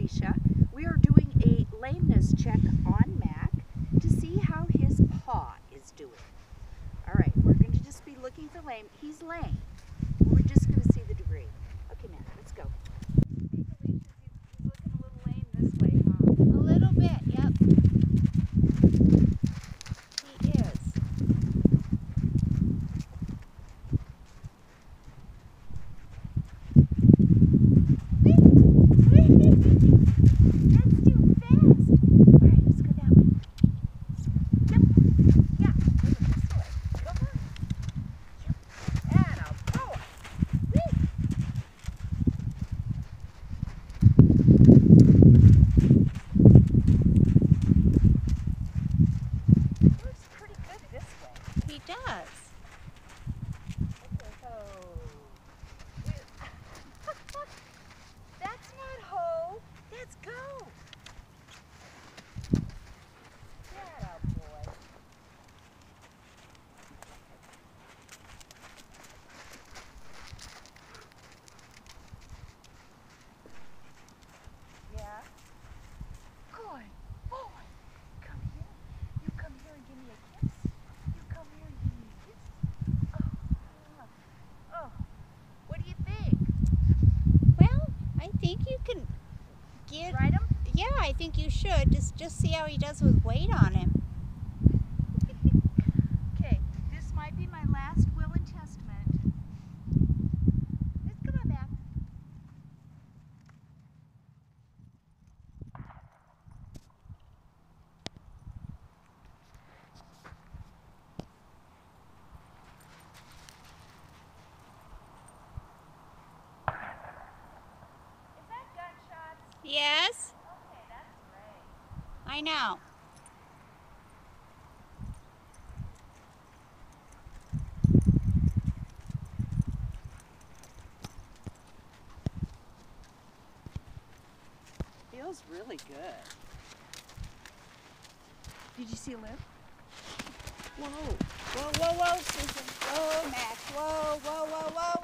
Alicia. We are doing a lameness check on Mac to see how his paw is doing. All right, we're going to just be looking for lame. He's lame. We're just going to see the degree. Okay, Mac, let's go. He's looking a little lame this way, huh? A little bit, yep. He is. That's too fast. All right, let's go that way. Yep. Yeah, this way. Come on. Yep. Attaboy. Whee. Looks pretty good this way. He does. Okay, ho. That's not ho. That's go. Attaboy. Yeah. Good boy. Come here. You come here and give me a kiss. You come here and give me a kiss. Oh. What do you think? Well, I think you can get. Ride him? Yeah, I think you should. Just see how he does with weight on him. Okay, this might be my last will and testament. Let's come on back. Is that gunshots? Yes, Okay, that's great. I know. Feels really good. Did you see a lip? Whoa, whoa, whoa, whoa, Susan. Whoa, Max. Whoa, whoa, whoa, whoa.